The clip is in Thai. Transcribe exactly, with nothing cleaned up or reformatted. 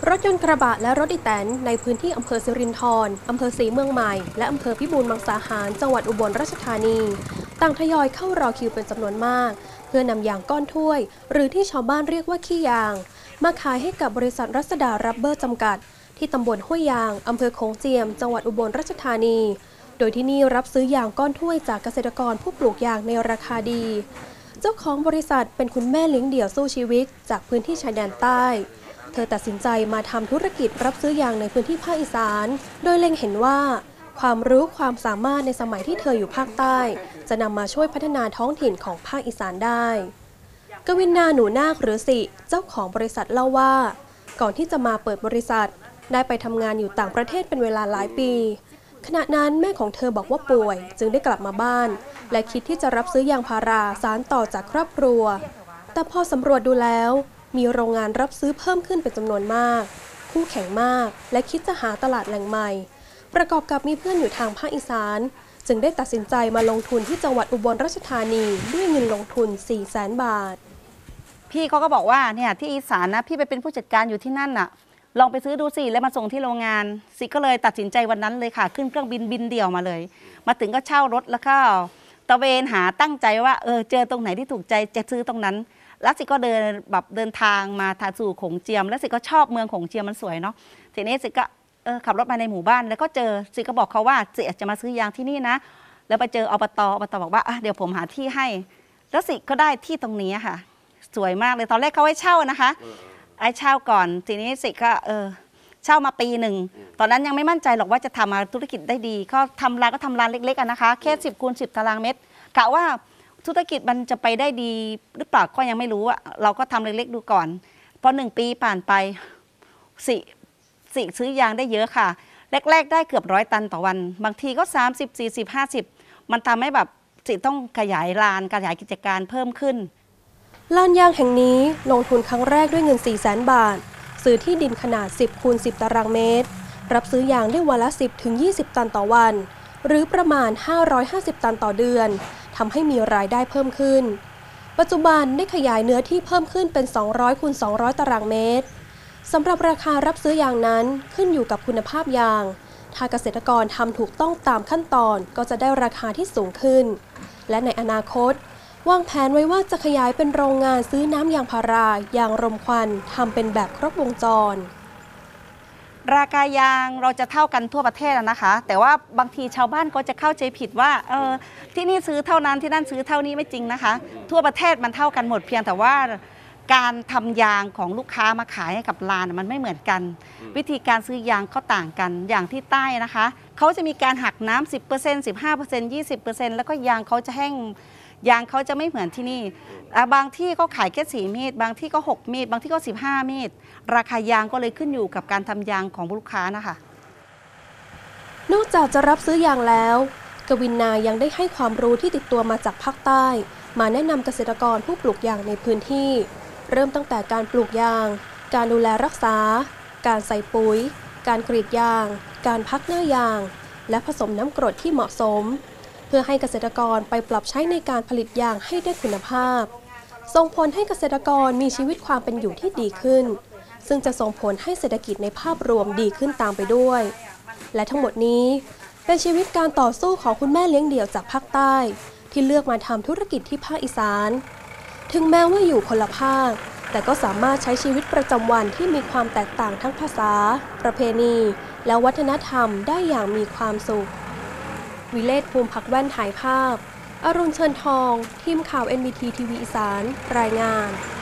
รถยนต์กระบะและรถอีแตนในพื้นที่อำเภอสิรินธรอำเภอศรีเมืองใหม่และอำเภอพิบูลมังสาหารจังหวัดอุบลราชธานีต่างทยอยเข้ารอคิวเป็นจำนวนมากเพื่อนำยางก้อนถ้วยหรือที่ชาวบ้านเรียกว่าขี้ยางมาขายให้กับบริษัทรัศดารับเบอร์จำกัดที่ตำบลห้วยยางอำเภอโขงเจียมจังหวัดอุบลราชธานีโดยที่นี่รับซื้อยางก้อนถ้วยจากเกษตรกรผู้ปลูกยางในราคาดีเจ้าของบริษัทเป็นคุณแม่เลี้ยงเดี่ยวสู้ชีวิตจากพื้นที่ชายแดนใต้เธอตัดสินใจมาทำธุรกิจรับซื้อยางในพื้นที่ภาคอีสานโดยเล็งเห็นว่าความรู้ความสามารถในสมัยที่เธออยู่ภาคใต้จะนำมาช่วยพัฒนาท้องถิ่นของภาคอีสานได้กวินนาหนูนาคหรือสิเจ้าของบริษัทเล่าว่าก่อนที่จะมาเปิดบริษัทได้ไปทำงานอยู่ต่างประเทศเป็นเวลาหลายปีขณะนั้นแม่ของเธอบอกว่าป่วยจึงได้กลับมาบ้านและคิดที่จะรับซื้อยางพาราสานต่อจากครอบครัวแต่พอสำรวจดูแล้วมีโรงงานรับซื้อเพิ่มขึ้นเป็นจำนวนมากคู่แข่งมากและคิดจะหาตลาดแหล่งใหม่ประกอบกับมีเพื่อนอยู่ทางภาคอีสานจึงได้ตัดสินใจมาลงทุนที่จังหวัดอุบลราชธานีด้วยเงินลงทุน สี่แสน บาทพี่เขาก็บอกว่าเนี่ยที่อีสานนะพี่ไปเป็นผู้จัดการอยู่ที่นั่นน่ะลองไปซื้อดูสิแล้วมาส่งที่โรงงานสิก็เลยตัดสินใจวันนั้นเลยค่ะขึ้นเครื่องบินบินเดี่ยวมาเลยมาถึงก็เช่ารถแล้วก็ตะเวนหาตั้งใจว่าเออเจอตรงไหนที่ถูกใจจะซื้อตรงนั้นแล้วสิก็เดินแบบเดินทางมาทางสู่โขงเจียมแล้วสิก็ชอบเมืองโขงเจียมมันสวยเนาะทีนี้สิก็เออขับรถมาในหมู่บ้านแล้วก็เจอสิก็บอกเขาว่าสิจะมาซื้อยางที่นี่นะแล้วไปเจออบตอบตบอกว่าอ่ะเดี๋ยวผมหาที่ให้แล้วสิก็ได้ที่ตรงนี้ค่ะสวยมากเลยตอนแรกเขาให้เช่านะคะไอ้เช่าก่อนทีนี้สิก็เออเช่ามาปีหนึ่งตอนนั้นยังไม่มั่นใจหรอกว่าจะทำมาธุรกิจได้ดีก็ทำร้านก็ทำร้านเล็กๆกันนะคะแค่สิบคูณสิบตารางเมตรกะว่าธุรกิจมันจะไปได้ดีหรือเปล่าก็ยังไม่รู้อะเราก็ทำเล็กๆดูก่อนพอหนึ่งปีผ่านไปสิสิซื้อยางได้เยอะค่ะแรกๆได้เกือบร้อยตันต่อวันบางทีก็สามสิบ สี่สิบ ห้าสิบมันทำให้แบบสิต้องขยายลานขยายกิจการเพิ่มขึ้นลานยางแห่งนี้ลงทุนครั้งแรกด้วยเงิน สี่แสน บาทซื้อที่ดินขนาดสิบคูณสิบตารางเมตรรับซื้อยางได้วันละ สิบถึงยี่สิบ ตันต่อวันหรือประมาณห้าร้อยห้าสิบตันต่อเดือนทำให้มีรายได้เพิ่มขึ้นปัจจุบันได้ขยายเนื้อที่เพิ่มขึ้นเป็นสองร้อยคูณสองร้อยตารางเมตรสำหรับราคารับซื้อยางนั้นขึ้นอยู่กับคุณภาพยางถ้าเกษตรกรทำถูกต้องตามขั้นตอนก็จะได้ราคาที่สูงขึ้นและในอนาคตวางแผนไว้ว่าจะขยายเป็นโรงงานซื้อน้ำยางพารายางรมควันทำเป็นแบบครบวงจรราคายางเราจะเท่ากันทั่วประเทศนะคะแต่ว่าบางทีชาวบ้านก็จะเข้าใจผิดว่าเออที่นี่ซื้อเท่านั้นที่นั่นซื้อเท่านี้ไม่จริงนะคะทั่วประเทศมันเท่ากันหมดเพียงแต่ว่าการทำยางของลูกค้ามาขายให้กับร้านมันไม่เหมือนกันวิธีการซื้อยางเขาต่างกันอย่างที่ใต้นะคะเขาจะมีการหักน้ำ สิบเปอร์เซ็นต์ สิบห้าเปอร์เซ็นต์ ยี่สิบเปอร์เซ็นต์ แล้วก็ยางเขาจะแห้งยางเขาจะไม่เหมือนที่นี่บางที่ก็ขายแค่สี่มีดบางที่ก็หกมีดบางที่ก็สิบห้ามีดราคายางก็เลยขึ้นอยู่กับการทำยางของลูกค้านะคะนอกจากจะรับซื้อยางแล้วกวินนายังได้ให้ความรู้ที่ติดตัวมาจากภาคใต้มาแนะนำเกษตรกรผู้ปลูกยางในพื้นที่เริ่มตั้งแต่การปลูกยางการดูแลรักษาการใส่ปุ๋ยการกรีดยางการพักหน้ายางและผสมน้ำกรดที่เหมาะสมเพื่อให้เกษตรกรไปปรับใช้ในการผลิตยางให้ได้คุณภาพส่งผลให้เกษตรกรมีชีวิตความเป็นอยู่ที่ดีขึ้นซึ่งจะส่งผลให้เศรษฐกิจในภาพรวมดีขึ้นตามไปด้วยและทั้งหมดนี้เป็นชีวิตการต่อสู้ของคุณแม่เลี้ยงเดี่ยวจากภาคใต้ที่เลือกมาทำธุรกิจที่ภาคอีสานถึงแม้ว่าอยู่คนละภาคแต่ก็สามารถใช้ชีวิตประจำวันที่มีความแตกต่างทั้งภาษาประเพณีและวัฒนธรรมได้อย่างมีความสุขวิเลศภูมิพักแว่นถ่ายภาพอรุณเชิญทองทีมข่าว เอ็น บี ที ที วี อีสานรายงาน